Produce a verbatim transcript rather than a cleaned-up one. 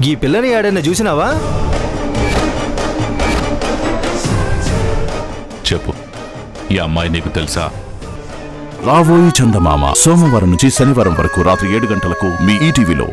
ఈ పిల్లని ఆడైనా చూసినావా? చెప్పు, ఈ అమ్మాయి నీకు తెలుసా? రాబోయి చందమామ సోమవారం నుంచి శనివారం వరకు రాత్రి ఏడు గంటలకు మీ ఈటీవీలో.